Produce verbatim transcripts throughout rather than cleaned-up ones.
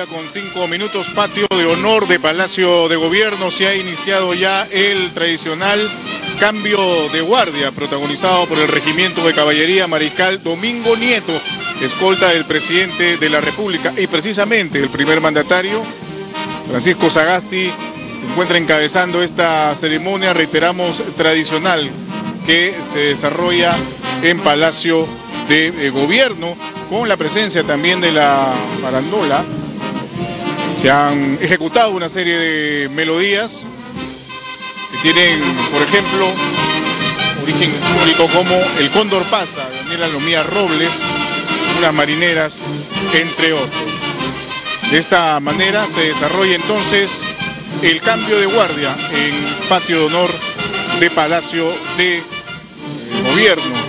media con cinco minutos, patio de honor de Palacio de Gobierno. Se ha iniciado ya el tradicional cambio de guardia, protagonizado por el Regimiento de Caballería Mariscal Domingo Nieto, escolta del presidente de la República, y precisamente el primer mandatario, Francisco Sagasti, se encuentra encabezando esta ceremonia, reiteramos, tradicional, que se desarrolla en Palacio de eh, Gobierno, con la presencia también de la farandola. Se han ejecutado una serie de melodías que tienen, por ejemplo, origen histórico, como El Cóndor Pasa, de Daniela Lomía Robles, Unas Marineras, entre otros. De esta manera se desarrolla entonces el cambio de guardia en patio de honor de Palacio de eh, Gobierno.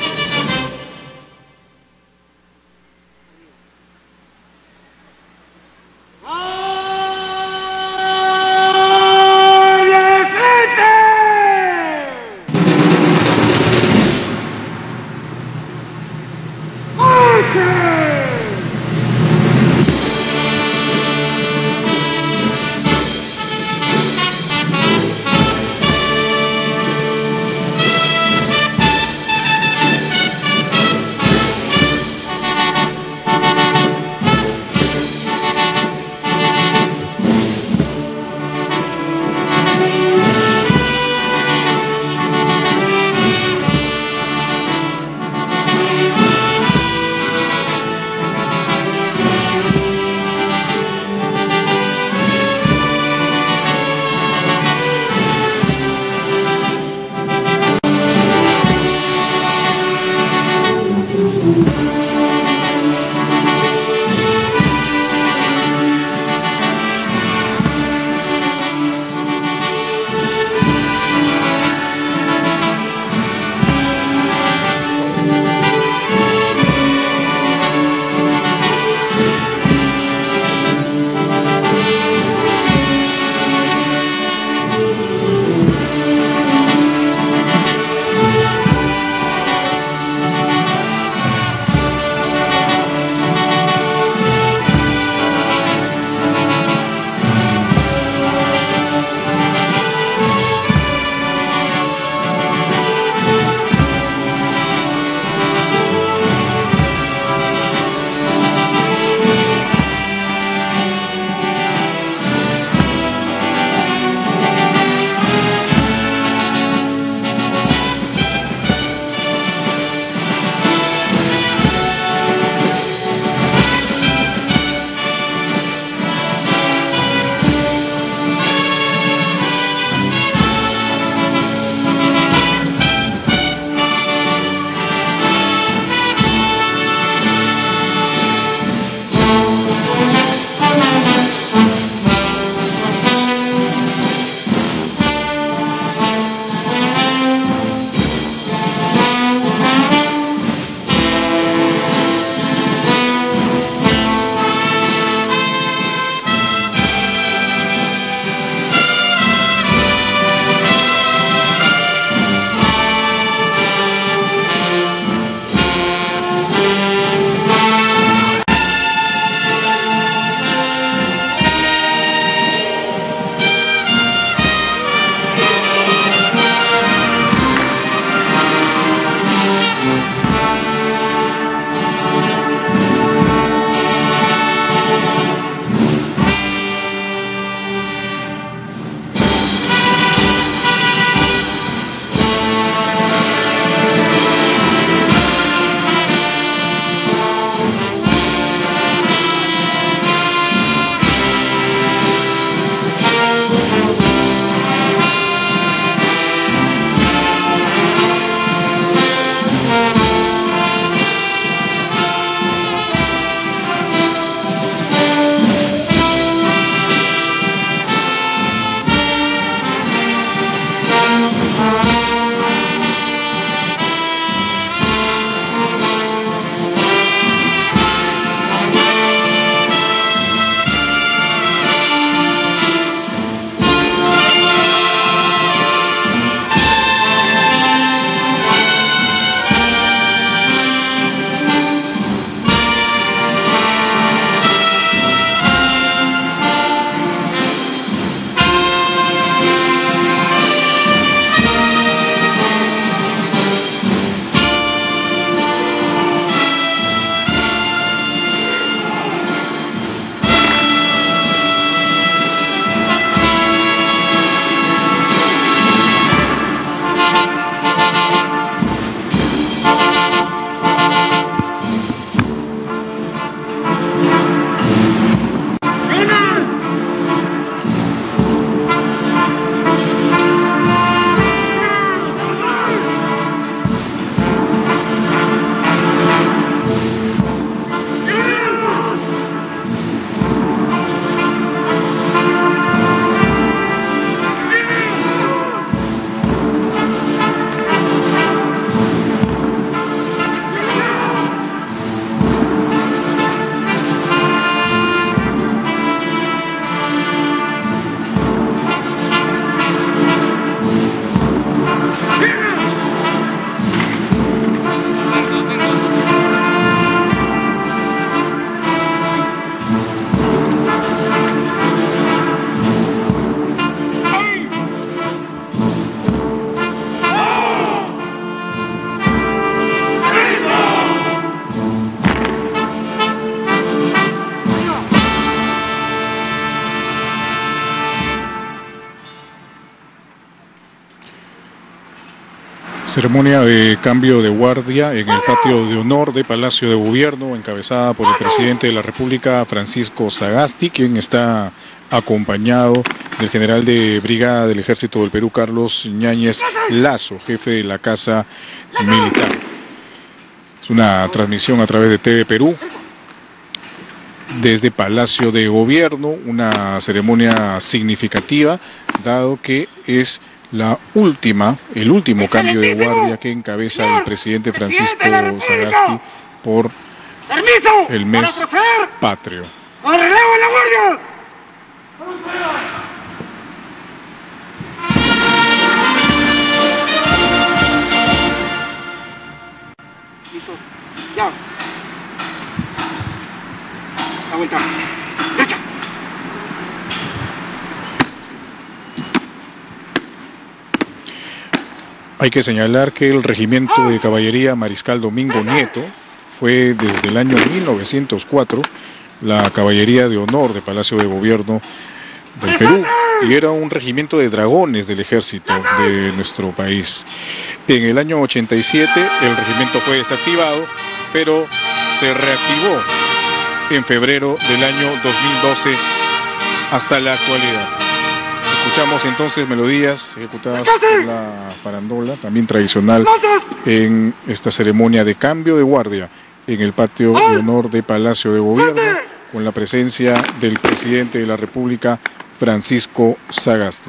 Ceremonia de cambio de guardia en el patio de honor de Palacio de Gobierno, encabezada por el presidente de la República, Francisco Sagasti, quien está acompañado del general de brigada del Ejército del Perú, Carlos Ñáñez Lazo, jefe de la Casa Militar. Es una transmisión a través de T V Perú, desde Palacio de Gobierno, una ceremonia significativa, dado que es la última, el último cambio de guardia que encabeza el presidente Francisco Sagasti por el mes patrio. ¡Con relevo en la guardia! Listos, ya. Aguanta. Derecha. Hay que señalar que el regimiento de caballería Mariscal Domingo Nieto fue desde el año mil novecientos cuatro la caballería de honor de Palacio de Gobierno del Perú, y era un regimiento de dragones del ejército de nuestro país. En el año ochenta y siete el regimiento fue desactivado, pero se reactivó en febrero del año dos mil doce hasta la actualidad. Escuchamos entonces melodías ejecutadas por la farandola, también tradicional en esta ceremonia de cambio de guardia en el patio de honor de Palacio de Gobierno, con la presencia del presidente de la República, Francisco Sagasti.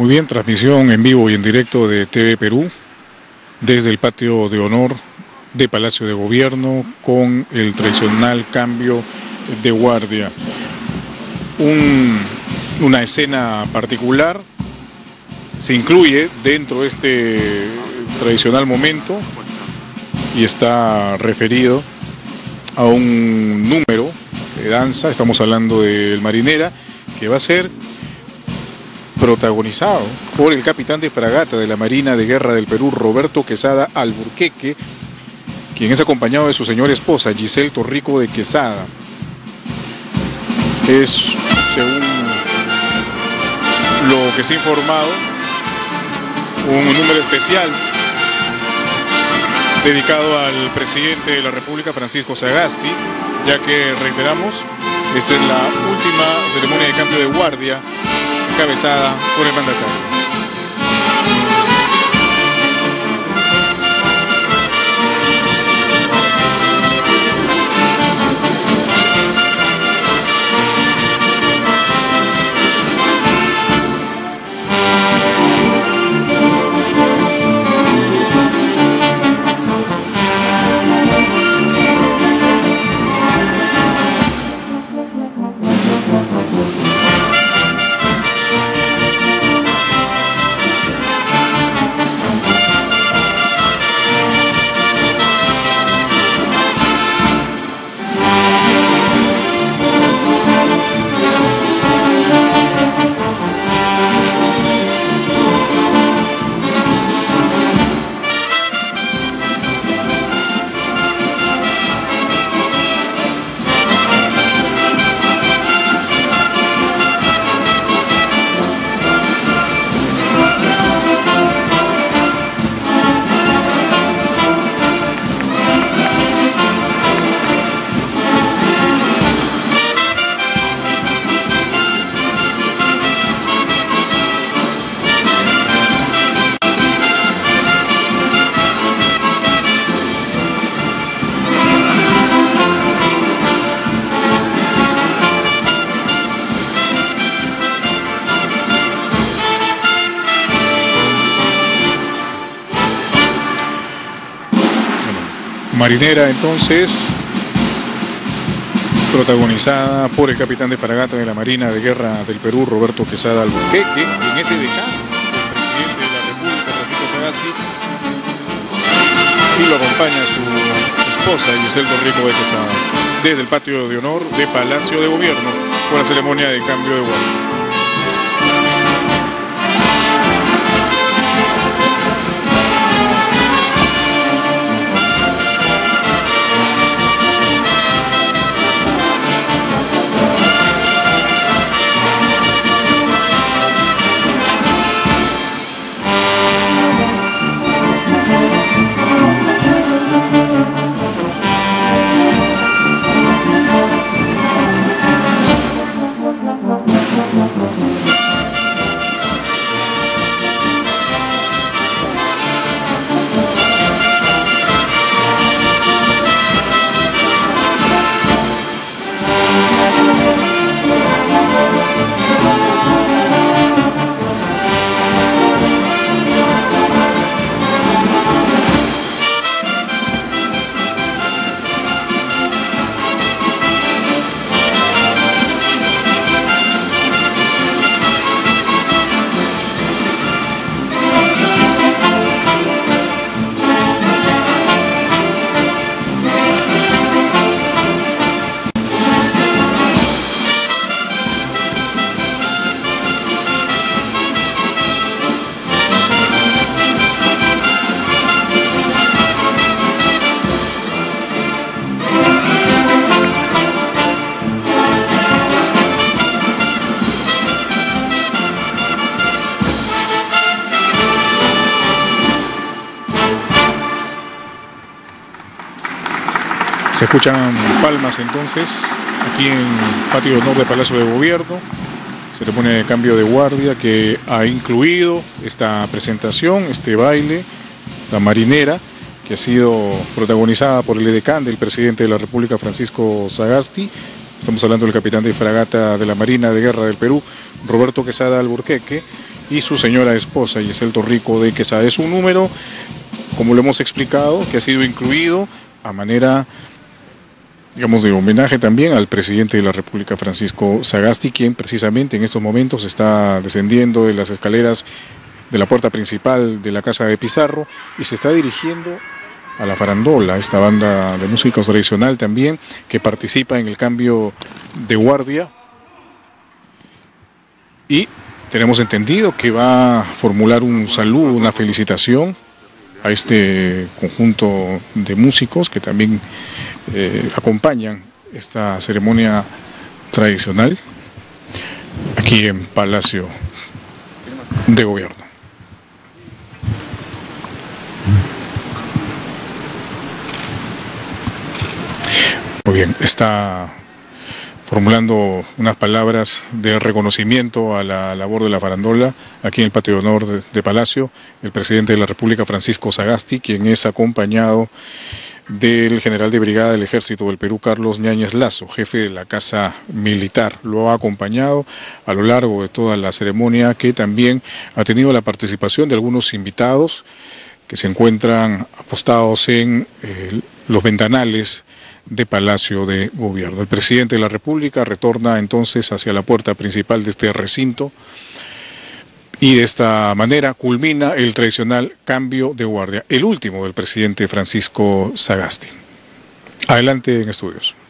Muy bien, transmisión en vivo y en directo de T V Perú desde el patio de honor de Palacio de Gobierno con el tradicional cambio de guardia. Un, una escena particular se incluye dentro de este tradicional momento y está referido a un número de danza. Estamos hablando del Marinera, que va a ser protagonizado por el capitán de fragata de la Marina de Guerra del Perú, Roberto Quesada Alburquerque, quien es acompañado de su señora esposa, Giselle Torrico de Quesada. Es, según lo que se ha informado, un número especial dedicado al presidente de la República, Francisco Sagasti, ya que, reiteramos, esta es la última ceremonia de cambio de guardia encabezada por el mandatario. Marinera, entonces, protagonizada por el capitán de fragata de la Marina de Guerra del Perú, Roberto Quesada Alburquerque, en ese decano, el presidente de la República, Francisco Sagasti, y lo acompaña su esposa, Giselle Torrico de Quesada, desde el patio de honor de Palacio de Gobierno, por la ceremonia de cambio de guardia. Se escuchan palmas entonces aquí en el patio de honor de Palacio de Gobierno. Ceremonia de cambio de guardia que ha incluido esta presentación, este baile, la Marinera, que ha sido protagonizada por el edecán del presidente de la República, Francisco Sagasti. Estamos hablando del capitán de fragata de la Marina de Guerra del Perú, Roberto Quesada Alburquerque, y su señora esposa, Giselle Torrico de Quesada. Es un número, como lo hemos explicado, que ha sido incluido a manera, digamos, de homenaje también al presidente de la República, Francisco Sagasti, quien precisamente en estos momentos está descendiendo de las escaleras de la puerta principal de la Casa de Pizarro y se está dirigiendo a la farandola, esta banda de música tradicional también, que participa en el cambio de guardia, y tenemos entendido que va a formular un saludo, una felicitación a este conjunto de músicos que también eh, acompañan esta ceremonia tradicional aquí en Palacio de Gobierno. Muy bien, está formulando unas palabras de reconocimiento a la labor de la farandola aquí en el patio de honor de, de Palacio, el presidente de la República, Francisco Sagasti, quien es acompañado del general de brigada del Ejército del Perú, Carlos Ñáñez Lazo, jefe de la Casa Militar. Lo ha acompañado a lo largo de toda la ceremonia, que también ha tenido la participación de algunos invitados que se encuentran apostados en eh, los ventanales de Palacio de Gobierno. El presidente de la República retorna entonces hacia la puerta principal de este recinto y de esta manera culmina el tradicional cambio de guardia, el último del presidente Francisco Sagasti. Adelante en estudios.